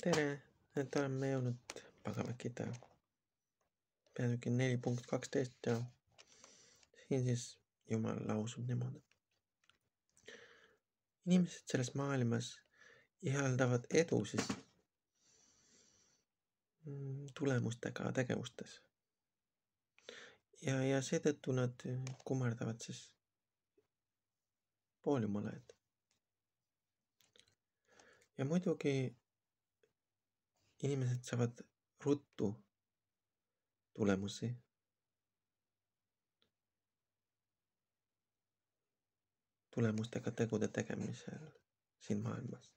Tere, et oleme jõudnud Bhagavad-gīta peatüki 4.12 ja siin siis Jumal lausub niimoodi. Inimesed selles maailmas ihaldavad edu siis tulemustega tegevustes. Ja seetõttu nad kummardavad siis pooljumalaid. Ja muidugi inimesed saavad ruttu tulemusi. Tulemustega tegude tegemisel siin maailmas.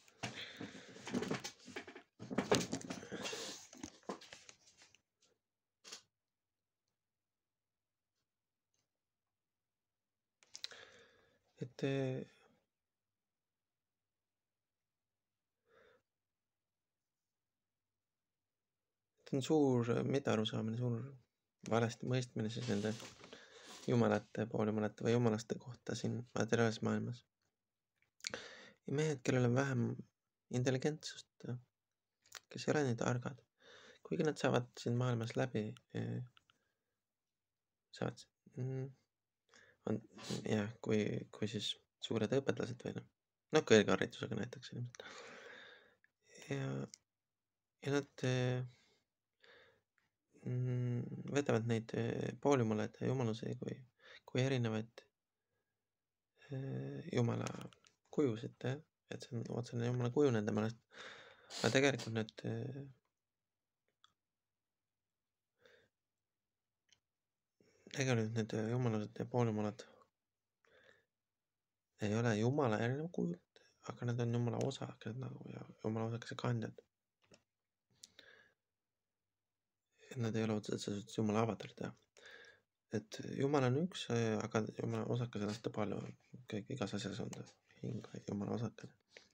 Et on suur mittearusaamine, suur valesti mõistmine siis nende jumalate, pooljumalate või jumalaste kohta siin materiaalses maailmas. Ja mehed, kellel on vähem intelligentsust, kes ei ole nii targad, kuigi nad saavad siin maailmas läbi, kui siis suured õpetlased või kõrgharidusega näiteks inimesed. Ja nad võtavad neid pooljumalaid ja jumalusi kui erinevaid jumala kujusid, et see on otsene jumala kuju nende meelest. Aga tegelikult need jumalused ja pooljumalad ei ole jumala erinev kujud, aga nad on jumala osakesed ja jumala osakese kandjad. Et nad ei ole otseselt jumala avatarid. Et jumal on üks, aga jumala osakesed on hästi palju. Kõik igas asjas on hing jumala osakene.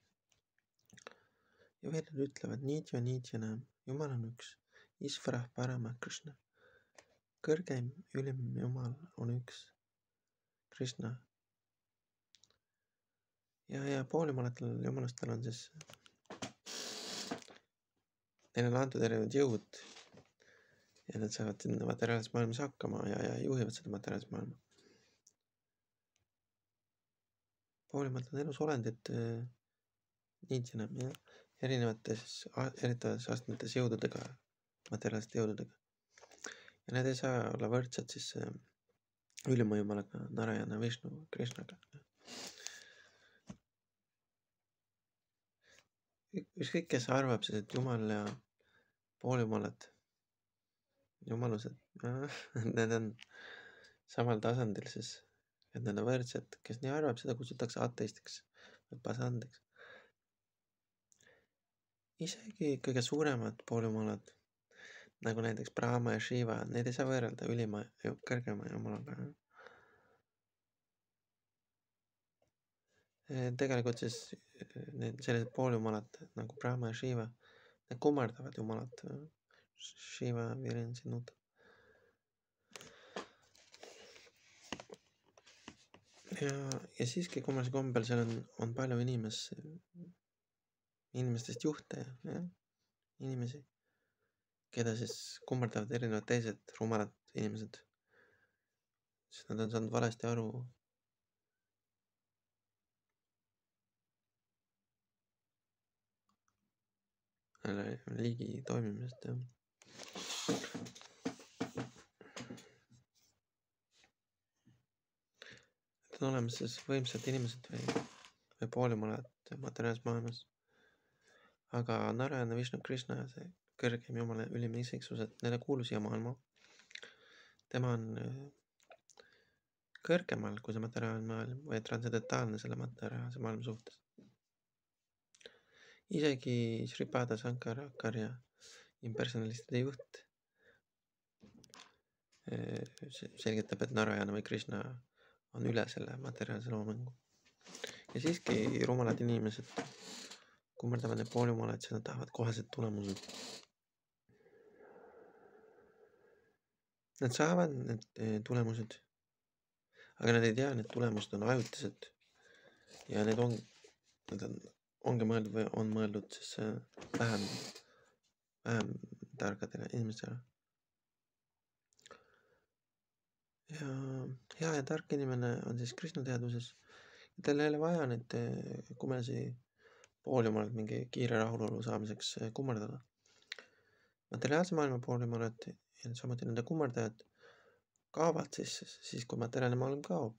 Ja veel nad ütlevad niitjana, jumal on üks. Isvarah Parama Krishna. Kõrgeim, ülim jumal on üks. Krishna. Ja pooljumalatel jumalastel on siis neil on antud erinevad jõud ja nad saavad sinna materiaalses maailmas hakkama ja juhivad seda materiaalses maailma. Pooljumalt on elus olendid niitjana erinevates astmetes jõududega, materiaalsete jõududega. Ja need ei saa olla võrdsed siis ülima jumalaga, Narayana, Vishnu, Krishnaga. Ükskõik, kes arvab siis, et jumal ja pooljumalad, jumalused, need on samal tasandil siis, et need on võrdsed. Kes nii arvab, seda kutsutakse ateistiks või pasandiks. Isegi kõige suuremad pooljumalad, nagu näiteks Brahma ja Shiva, need ei saa võrrelda ülima ja kõrgema jumalaga. Tegelikult siis sellised pooljumalad nagu Brahma ja Shiva, need kummardavad jumalat. Shiva virin sinut. Ja siiski kummalise kombel seal on palju inimestest juhte, inimesi, keda siis kummardavad erinevad teised rumalad inimesed. Siis nad on saanud valesti aru liigi toimimisest. Et on olemas siis võimsad inimesed või pooljumalad materiaalses maailmas. Aga Narayana, Vishnu, Krishna, see kõrgem jumala ülim isiksus, et neile kuulus siia maailma. Tema on kõrgemal kui see materiaalne maailm või transcendentaalne selle materiaalse maailma suhtes. Isegi Sripada Sankaracharya, impersonalistide juht, selgitab, et Narayana või Krishna on üle selle materiaalse loomingu. Ja siiski rumalad inimesed kummardavad need pooljumalaid, sest nad tahavad kohased tulemused. Nad saavad need tulemused, aga nad ei tea, need tulemused on ajutised ja need on ongi mõeldud või on mõeldud siis vähem tarkadele inimestele. Ja hea ja tark inimene on siis Krishna teadvuses. Teil ei ole vaja neid kummelisi pooljumalad mingi kiire rahulolu saamiseks kummardada. Materiaalse maailma pooljumalad ja samuti nende kummardajad kaovad siis kui materiaalne maailm kaob.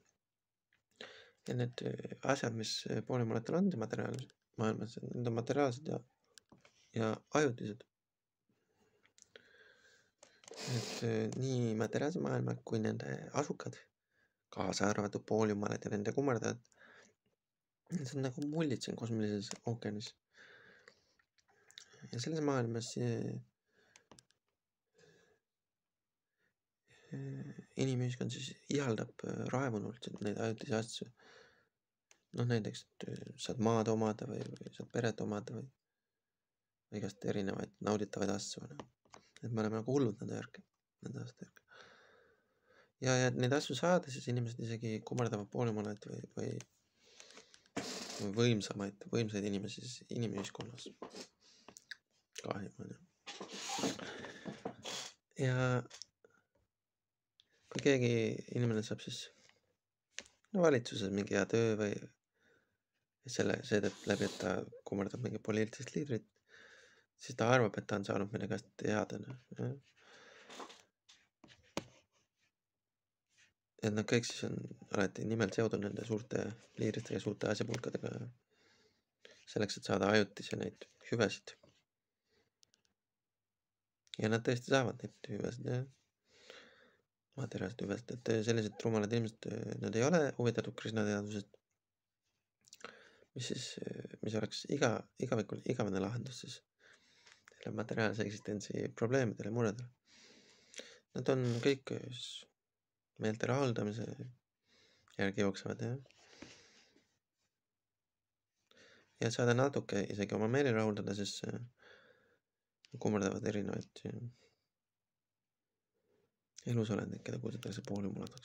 Ja need asjad, mis pooljumaladel on materiaalses maailmas, need on materiaalsed ja ajutised. Et nii materiaalse maailma kui nende asukad, kaasa arvatud pooljumalad ja nende kummardajad, see on nagu mullid siin kosmilises ookeanis. Ja selles maailmas inimühiskond siis ihaldab raevunult neid ajutisi asju. Näiteks, et saad maad omada või saad peret omada või igast erinevaid nauditavaid asju. Et me oleme nagu hullud nende järgi, nende asjade järgi. Ja neid asju saada, siis inimesed isegi kummardavad pooljumalad või võimsaid inimesi inimühiskonnas. Kahju. Ja kui keegi inimene saab siis valitsuses mingi hea töö või seetõttu läbi, et ta kummardab mingi poliitilist liidrit, siis ta arvab, et ta on saanud mille käest head. Et nad kõik siis on alati nimelt seotud nende suurte liidritega ja suurte asjapulkadega selleks, et saada ajutisi neid hüvesid. Ja nad tõesti saavad neid hüvesid, materiaalsed hüvesid, et sellised rumalad inimesed, nad ei ole huvitatud Krishna teadvusest, mis oleks igavene lahendus siis materiaalse eksistentsi probleemidele ja muredele. Nad on kõik meelte rahuldamise järgi jooksevad, ja saada natuke isegi oma meeli rahuldada, siis kummardavad erinevaid elusolendid, keda kutsutakse pooljumaladeks.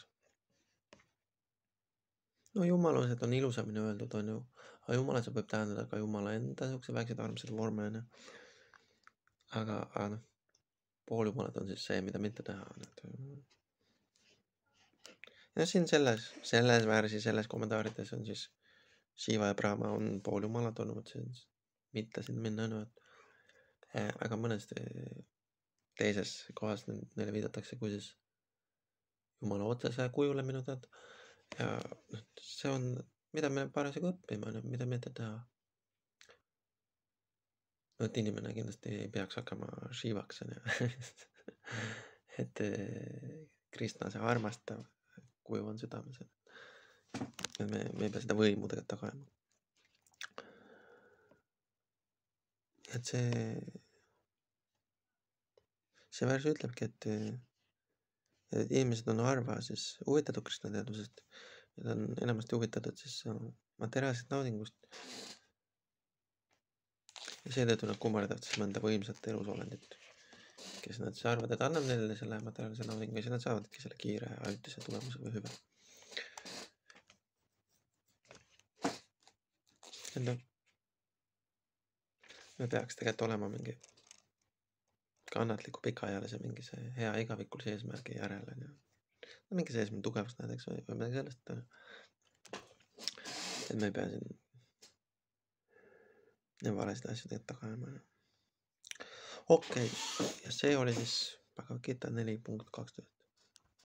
Jumalused on ilusamini öeldud, on ju. Aga jumalased võib tähendada ka jumala enda niisuguse väikseid armsaid vorme. Aga pooljumalad on siis see, mida mitte teha. Ja siin selles värsi, selles kommentaarides on siis Shiva ja Brahma on pooljumalad olnud, mitte siin minna. Aga mõnes teises kohas neile viidatakse kui siis jumala otsese kujule minu teada. Ja see on, mida me parasjagu õppima, mida mitte teha. Et inimene kindlasti ei peaks hakkama Shivaks. Et Krishna see armastav kuju on südames. Et me ei pea seda võimu tegelikult tagama. Et see vers ütlebki, et inimesed on harva siis huvitatud Krishna teadvusest ja ta on enamasti huvitatud siis materiaalsest naudingust. Ja seetõttu nad kummardavad siis mõnda võimsat elusolendit, kes nad siis arvavad, et annab neile selle materiaalse naudingu ja siis nad saavadki selle kiire ajutise tulemuse või hüve. Me peaks tegelikult olema mingi kannatliku pikaajalise mingi see hea igavikulise eesmärgi järele. Mingi see eesmärgi tugevust näiteks või midagi sellest. Et me ei pea siin valesid asju tegelikult tagama. Okei, ja see oli siis Bhagavad Gita 4.12.